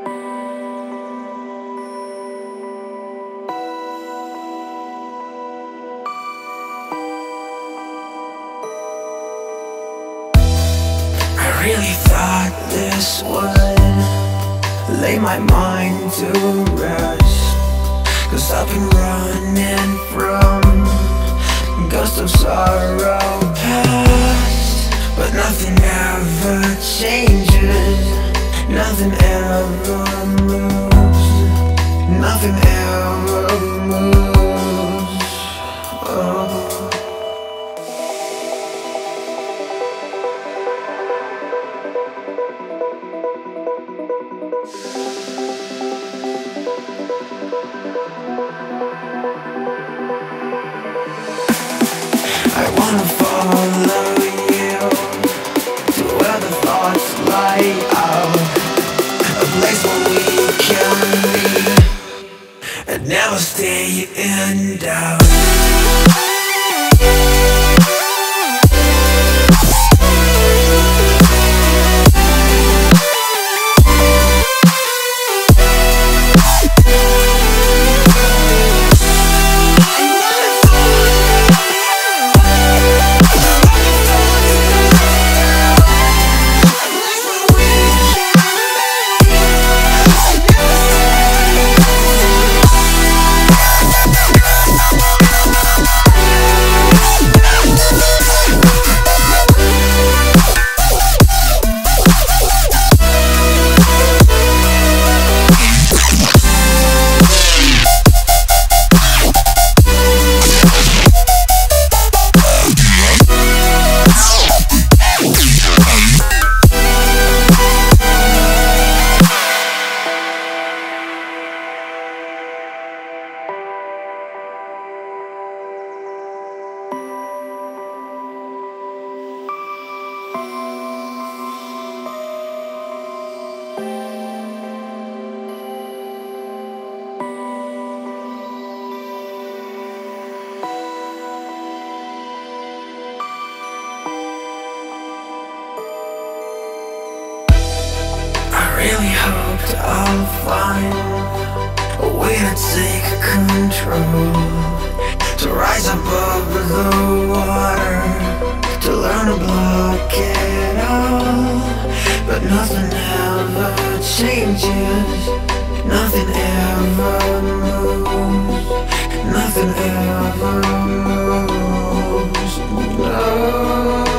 I really thought this would lay my mind to rest, 'cause I've been running from ghosts of sorrow past. But nothing ever changes, nothing ever moves, nothing ever moves. Oh. I wanna follow you to where the thoughts lie out, a place where we can be and never stay in doubt. I really hoped I'll find a way to take control, to rise above the water, to learn to block it all. But nothing ever changes, nothing ever moves, nothing ever moves. No.